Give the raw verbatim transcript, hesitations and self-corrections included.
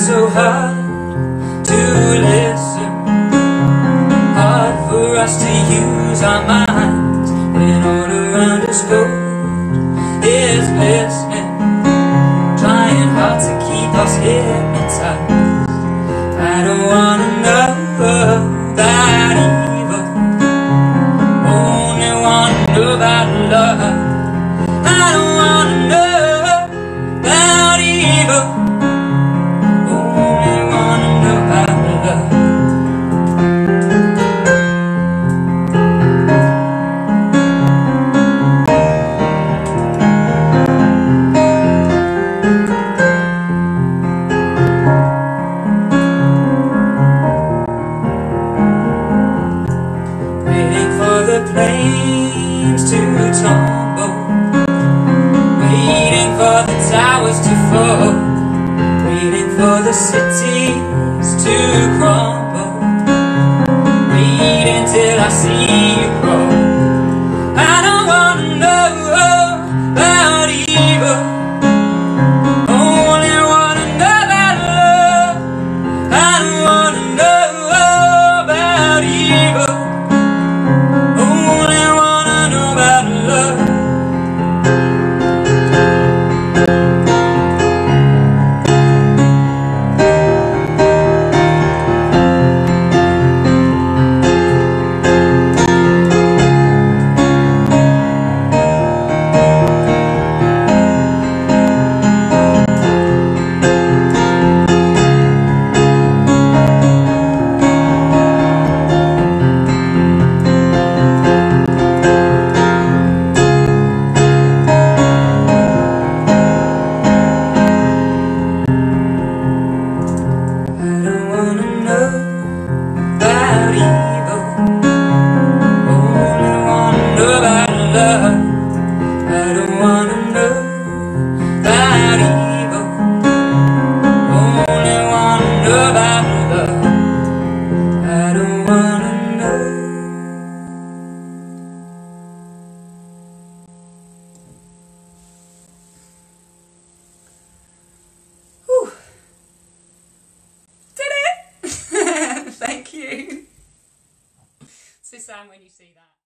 so hard to listen, hard for us to use our minds when all around us gold is glistening, trying hard to keep us hypnotized. I don't wanna know about evil, only wanna know about love. I don't wanna know about evil, only wanna know about love. Waiting for the planes to tumble, waiting for the towers to fall, waiting for the cities to crumble, waiting till I see you crawl. I don't wanna know about evil, only wanna know about love. I don't wanna know about evil, only wanna know about love. Thank you. So Sam, when you see that.